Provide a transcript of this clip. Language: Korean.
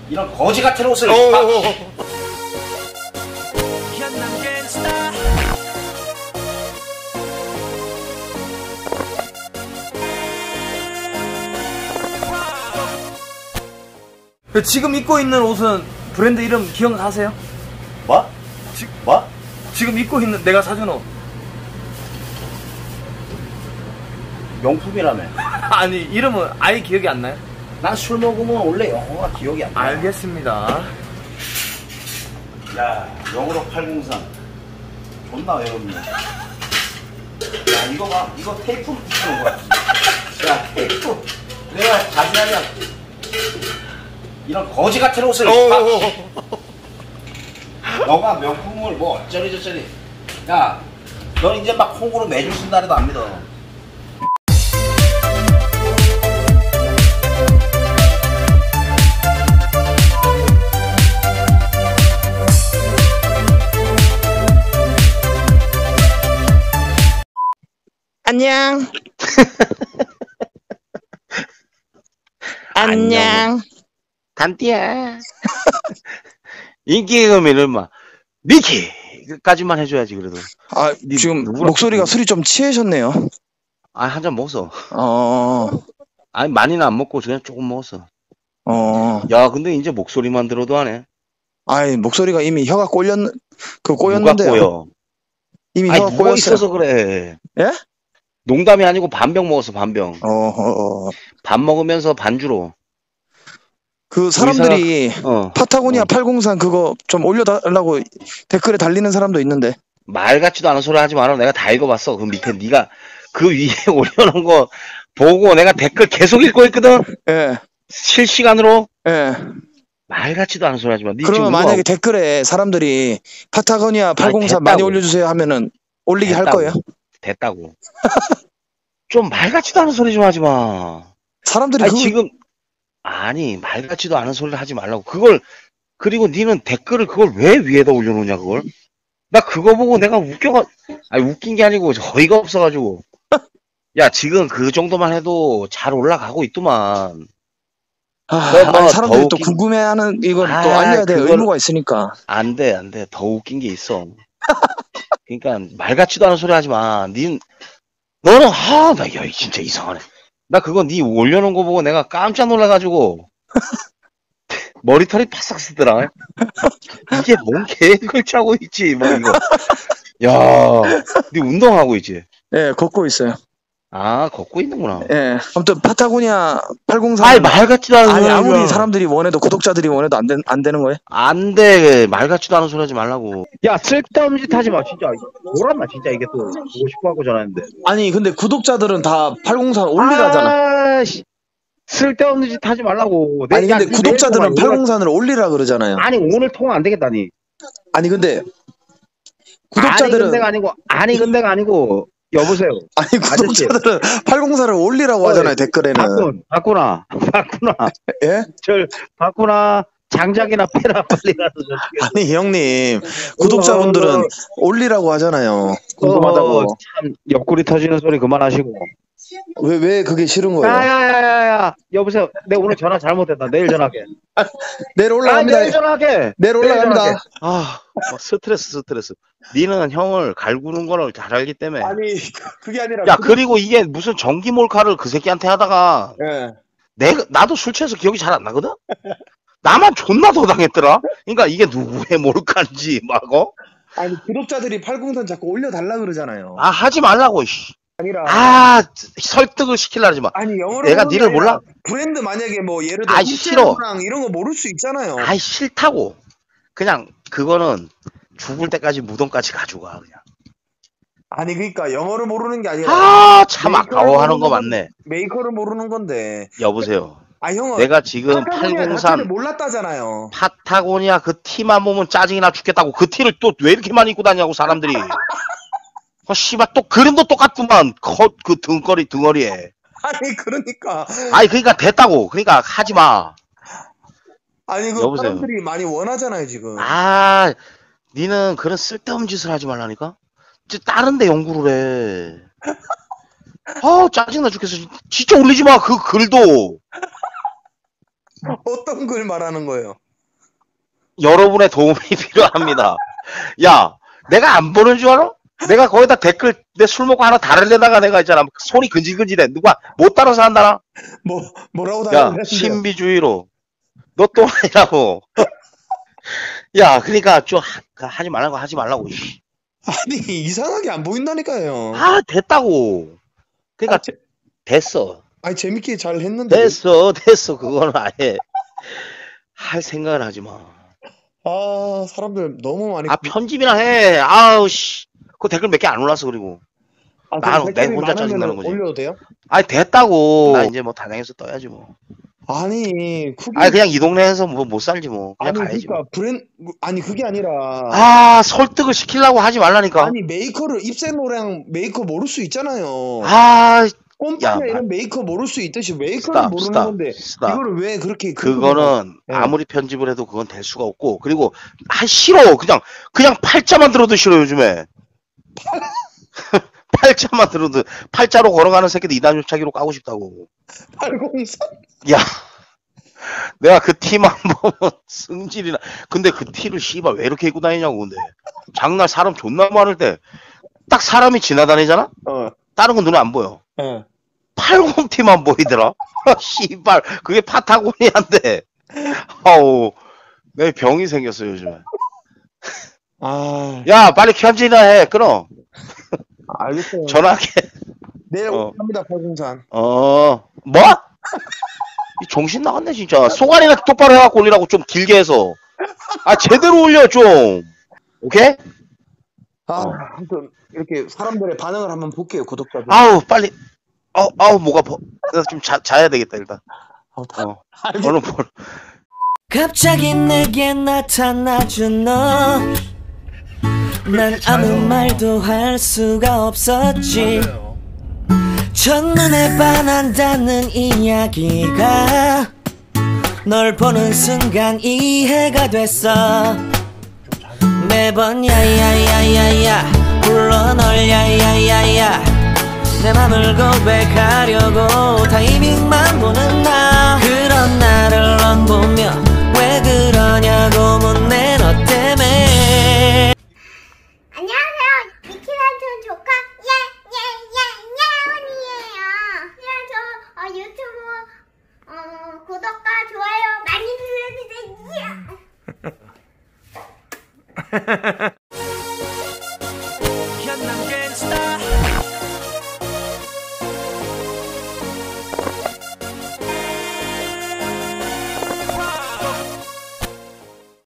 이런 거지 같은 옷을 지금 입고 있는 옷은 브랜드 이름 기억하세요? 뭐? 뭐? 지금 입고 있는 내가 사준 옷 명품이라며. 아니 이름은 아예 기억이 안 나요? 난 술 먹으면 원래 영어가 기억이 안 나. 알겠습니다. 야, 영어로 803 존나 외롭네. 야, 이거 봐. 이거 테이프로 붙이는 거야. 야, 테이프. 내가 자신하냐. 이런 거지 같은 옷을 너가 명품을 뭐 어쩌리 저쩌리. 야, 넌 이제 막 콩으로 매주 쓴다 해도 안 믿어. 안녕. 안녕. 단띠야. 인기금이를 막 미키까지만 해줘야지 그래도. 아 지금 목소리가 술이 좀 취하셨네요. 아 한 잔 먹었어. 아니 많이는 안 먹고 그냥 조금 먹었어. 야 근데 이제 목소리만 들어도 하네. 아이 목소리가 이미 혀가 꼬였는데요. 누가 꼬여? 이미 아니 혀가 누워 꼬였어요. 있어서 그래. 예? 농담이 아니고 반병 먹었어 반병. 밥 먹으면서 반주로. 그 사람들이 파타고니아 803 그거 좀 올려달라고 댓글에 달리는 사람도 있는데. 말 같지도 않은 소리 하지 마라. 내가 다 읽어봤어. 그 밑에 네가 그 위에 올려놓은 거 보고 내가 댓글 계속 읽고 있거든. 예. 실시간으로. 예. 말 같지도 않은 소리 하지 마. 그러면 만약에 댓글에 사람들이 파타고니아 803 많이 올려주세요 하면은 올리기 할 거예요? 됐다고. 좀 말 같지도 않은 소리 좀 하지 마. 사람들이 아니, 지금 아니 말 같지도 않은 소리를 하지 말라고. 그걸 그리고 니는 댓글을 그걸 왜 위에다 올려놓냐 그걸? 나 그거 보고 내가 아니 웃긴 게 아니고 어이가 없어가지고. 야 지금 그 정도만 해도 잘 올라가고 있더만. 아니, 사람들이 또 궁금해하는 이건 또 알려야 될 의무가 있으니까. 안 돼. 더 웃긴 게 있어. 그러니까 말 같지도 않은 소리 하지 마. 너는 나 야 진짜 이상하네. 나 그거 니 올려놓은 거 보고 내가 깜짝 놀라가지고 머리털이 바싹 쓰더라. 이게 뭔 계획을 짜고 있지 뭐 이거. 야, 니 운동하고 있지? 예, 걷고 있어요. 아, 걷고 있는구나. 예. 아무튼 파타고니아 803. 아이 말 같지도 않은 소리. 아니 아무리 사람들이 원해도 구독자들이 원해도 안 되는 거예요? 안 돼. 말 같지도 않은 소리 하지 말라고. 야, 쓸데없는 짓 하지 마. 진짜. 뭐란나 진짜 이게 또 보고 싶어 하고 전화했는데. 아니 근데 구독자들은 다 803 올리라잖아. 쓸데없는 짓 하지 말라고. 아니 근데 구독자들은 803을 올리라 그러잖아요. 아니 오늘 통화 안 되겠다니. 아니 근데 구독자들은 아니 근데가 아니고 여보세요. 아니 구독자들은 804를 올리라고 하잖아요 댓글에는. 바꾸나. 예? 바꾸나. 장작이나 패라 빨리 가서. 아니 형님 구독자분들은 올리라고 하잖아요. 궁금하다고. 참 옆구리 터지는 소리 그만하시고. 왜 그게 싫은 거예요? 야야야야 여보세요. 내가 오늘 전화 잘못했다. 내일 전화할게. 내일 올라갑니다. 내일 전화할게. 내일 올라갑니다. 스트레스. 니는 형을 갈구는 거를 잘 알기 때문에. 아니 그게 아니라. 야 그리고 이게 무슨 전기 몰카를 그 새끼한테 하다가. 예. 나도 술 취해서 기억이 잘 안 나거든. 나만 존나 더 당했더라. 그러니까 이게 누구의 몰카인지 막 아니 구독자들이 803 자꾸 올려달라 그러잖아요. 하지 말라고. 아니라. 설득을 시키려 하지 마. 아니 영어로 내가 니를 몰라? 브랜드 만약에 뭐 예를 들어 싫어. 이런 거 모를 수 있잖아요. 싫다고. 그냥 그거는 죽을 때까지 무덤까지 가져가 그냥. 아니 그러니까 영어를 모르는 게 아니라. 참 아까워하는 거 맞네. 메이커를 모르는 건데. 여보세요. 형은 내가 지금 803 몰랐다잖아요. 파타고니아 그 티만 보면 짜증이 나 죽겠다고. 그 티를 또 왜 이렇게 많이 입고 다니냐고 사람들이. 씨발 또 그림도 똑같구만. 그 등걸이에. 아니 그러니까. 그러니까 됐다고. 그러니까 하지 마. 아니 그 여보세요. 사람들이 많이 원하잖아요 지금. 니는 그런 쓸데없는 짓을 하지 말라니까. 다른 데 연구를 해. 짜증나 죽겠어. 진짜 올리지 마, 그 글도. 어떤 글 말하는 거예요? 여러분의 도움이 필요합니다. 야, 내가 안 보는 줄 알아? 내가 거기다 댓글 내 술 먹고 하나 다르려다가 내가 있잖아 손이 근질근질해. 누가 못 따라서 한다나? 뭐라고 야, 달라고 신비주의로 너 또 아니라고. 야, 그러니까 좀 하지 말라고 하지 말라고. 씨. 아니 이상하게 안 보인다니까요. 아, 됐다고. 그러니까 됐어. 아니 재밌게 잘 했는데. 됐어. 그거는 아예 할 생각을 하지 마. 아 사람들 너무 많이. 아, 편집이나 해. 아우 씨. 그 댓글 몇 개 안 올랐어 그리고. 내 혼자 짜증나는 거지. 올려도 돼요? 아니 됐다고. 나 이제 뭐 단양에서 떠야지 뭐. 아니 그게. 아니 그냥 이 동네에서 뭐 못 살지 뭐. 그냥 아니 가야지. 그러니까 아니 그게 아니라. 아, 설득을 시키려고 하지 말라니까. 아니 메이커를 입새노랑 메이커 모를 수 있잖아요. 아, 꼼판이나 야, 이런 메이커 모를 수 있듯이 메이커를 모르는 건데 이거를 왜 그렇게 그거는 네. 아무리 편집을 해도 그건 될 수가 없고 그리고 싫어 그냥 팔자만 들어도 싫어 요즘에. 팔자만 들어도 팔자로 걸어가는 새끼들 이단 유차기로 까고 싶다고. 803? 야, 내가 그 티만 보면 승질이나. 근데 그 티를 씨발 왜 이렇게 입고 다니냐고. 근데 장날 사람 존나 많을 때 딱 사람이 지나다니잖아. 다른 건 눈에 안 보여. 80티만 보이더라. 씨발 그게 파타고니아인데. 아우 내 병이 생겼어 요즘에. 아, 야 빨리 편집이나 해. 끊어. 알겠어요. 전화할게. 내일 합니다, 803. 뭐? 이 정신 나갔네 진짜. 소관이나 똑바로 해갖고 올리라고. 좀 길게 해서. 아 제대로 올려 좀. 오케이? 아무튼 이렇게 사람들의 반응을 한번 볼게요, 구독자들. 아우 빨리. 아우 목 아파. 나 좀 자야 되겠다 일단. 얼른 볼. 갑자기 내게 나타나준 너. 난 아무 말도 할 수가 없었지. 첫눈에 반한다는 이야기가 널 보는 순간 이해가 됐어. 매번 야야야야야 불러 널 야야야야 내 맘을 고백하려고 타이밍만 보는 나. 그런 나를 넌 보며 왜 그러냐고 묻네 너 때문에. 안녕하세요. 미키란촌 조카 예예예예언니예요. 유튜브 구독과 좋아요 많이 눌러주세요.